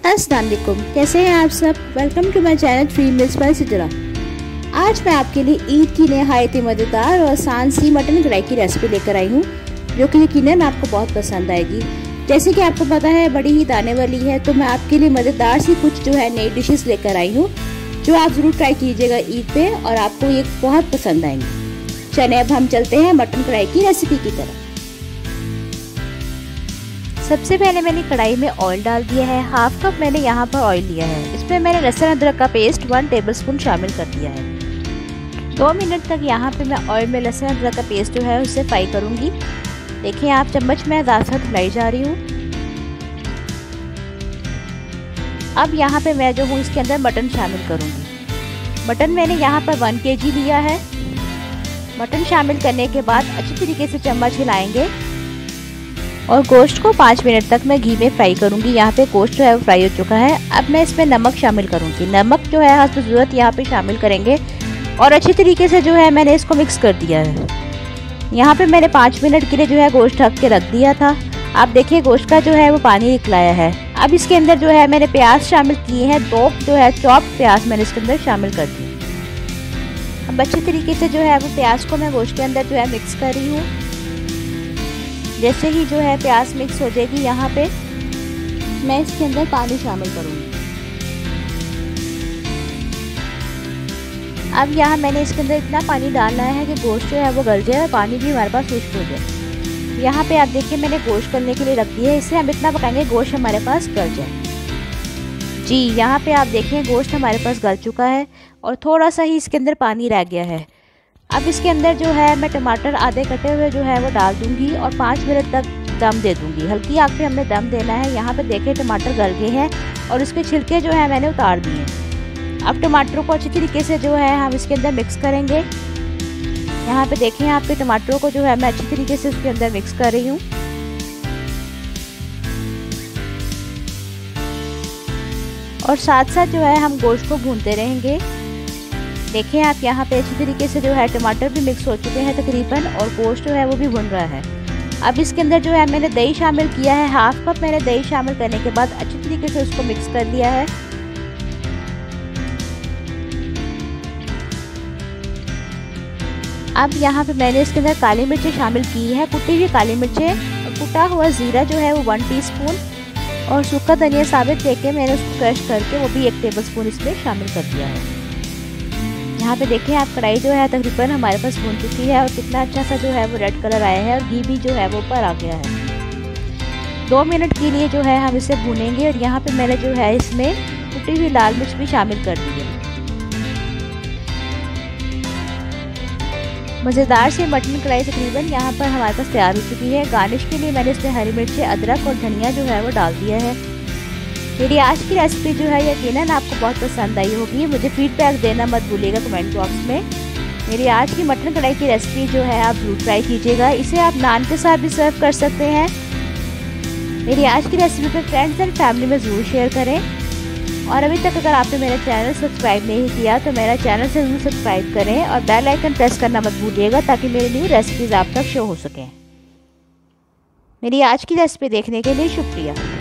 अस्सलाम वालेकुम, कैसे हैं आप सब। Welcome to my channel 3 meals by Sitara. आज मैं आपके लिए ईद की नहायत मज़ेदार और आसान सी मटन कढ़ाई की रेसिपी लेकर आई हूँ, जो कि यकीनन आपको बहुत पसंद आएगी। जैसे कि आपको पता है बड़ी ईद आने वाली है, तो मैं आपके लिए मज़ेदार सी कुछ जो है नई डिशेस लेकर आई हूँ, जो आप ज़रूर ट्राई कीजिएगा ईद पे और आपको ये बहुत पसंद आएंगी। चलिए अब हम चलते हैं मटन कढ़ाई की रेसिपी की तरफ। सबसे पहले मैंने कढ़ाई में ऑयल डाल दिया है। हाफ कप मैंने यहाँ पर ऑयल लिया है। इसमें मैंने लहसुन अदरक का पेस्ट 1 टेबलस्पून शामिल कर दिया है। 2 मिनट तक यहाँ पे मैं ऑयल में लहसुन अदरक का पेस्ट जो है उससे फ्राई करूँगी। देखिए आप चम्मच में ज़्यादा हिलाई जा रही हूँ। अब यहाँ पे मैं जो हूँ इसके अंदर मटन शामिल करूँगी। मटन मैंने यहाँ पर 1 kg लिया है। मटन शामिल करने के बाद अच्छी तरीके से चम्मच हिलाएंगे और गोश्त को 5 मिनट तक मैं घी में फ्राई करूंगी। यहाँ पे गोश्त जो है वो फ्राई हो चुका है। अब मैं इसमें नमक शामिल करूंगी। नमक जो है हस्ब ज़रूरत यहाँ पे शामिल करेंगे और अच्छी तरीके से जो है मैंने इसको मिक्स कर दिया है। यहाँ पे मैंने 5 मिनट के लिए जो है गोश्त ढक के रख दिया था। आप देखिए गोश्त का जो है वो पानी निकलाया है। अब इसके अंदर जो है मैंने प्याज शामिल किए हैं। 2 जो है चॉप प्याज मैंने इसके अंदर शामिल कर दिए। अब अच्छी तरीके से जो है वो प्याज को मैं गोश्त के अंदर जो है मिक्स कर रही हूँ। जैसे ही जो है प्याज मिक्स हो जाएगी, यहाँ पे मैं इसके अंदर पानी शामिल करूँगी। अब यहाँ मैंने इसके अंदर इतना पानी डालना है कि गोश्त जो है वो गल जाए और पानी भी हमारे पास खुश्क हो जाए। यहाँ पे आप देखिए मैंने गोश्त गलने के लिए रख दिया है। इससे हम इतना पकाएंगे गोश्त हमारे पास गल जाए। जी यहाँ पे आप देखें गोश्त हमारे पास गल चुका है और थोड़ा सा ही इसके अंदर पानी रह गया है। अब इसके अंदर जो है मैं टमाटर आधे कटे हुए जो है वो डाल दूंगी और 5 मिनट तक दम दे दूंगी। हल्की आग पे हमने दम देना है। यहाँ पे देखें टमाटर गल गए हैं और इसके छिलके जो है मैंने उतार दिए। अब टमाटरों को अच्छी तरीके से जो है हम इसके अंदर मिक्स करेंगे। यहाँ पे देखें यहाँ पे टमाटरों को जो है मैं अच्छी तरीके से इसके अंदर मिक्स कर रही हूँ। और साथ साथ जो है हम गोश्त को भूनते रहेंगे। देखें आप यहाँ पे अच्छी तरीके से जो है टमाटर भी मिक्स हो चुके हैं तकरीबन और गोश्त जो है वो भी भुन रहा है। अब इसके अंदर जो है मैंने दही शामिल किया है। हाफ कप मैंने दही शामिल करने के बाद अच्छी तरीके से उसको मिक्स कर लिया है। अब यहाँ पे मैंने इसके अंदर काली मिर्चें शामिल की है। कुटी हुई काली मिर्चें और कुटा हुआ ज़ीरा जो है वो 1 टीस्पून और सूखा धनिया साबित लेके मैंने उसको क्रश करके वो भी 1 टेबलस्पून इसमें शामिल कर दिया है। यहाँ पे देखें आप कढ़ाई जो है तकरीबन हमारे पास भून चुकी है और कितना अच्छा सा जो है वो रेड कलर आया है और घी भी जो है वो ऊपर आ गया है। 2 मिनट के लिए जो है हम इसे भूनेंगे और यहाँ पे मैंने जो है इसमें कुटी हुई लाल मिर्च भी शामिल कर दी है। मज़ेदार से मटन कढ़ाई तकरीबन यहाँ पर हमारे पास तैयार हो चुकी है। गार्निश के लिए मैंने इसमें हरी मिर्चें, अदरक और धनिया जो है वो डाल दिया है। मेरी आज की रेसिपी जो है यकीनन आपको बहुत पसंद आई होगी। मुझे फीडबैक देना मत भूलिएगा कमेंट बॉक्स में। मेरी आज की मटन कढ़ाई की रेसिपी जो है आप जरूर ट्राई कीजिएगा। इसे आप नान के साथ भी सर्व कर सकते हैं। मेरी आज की रेसिपी पर फ्रेंड्स एंड फैमिली में ज़रूर शेयर करें। और अभी तक अगर आपने मेरा चैनल सब्सक्राइब नहीं किया तो मेरा चैनल से ज़रूर सब्सक्राइब करें और बेल आइकन प्रेस करना मत भूलिएगा ताकि मेरी न्यू रेसिपीज़ आप तक शो हो सकें। मेरी आज की रेसिपी देखने के लिए शुक्रिया।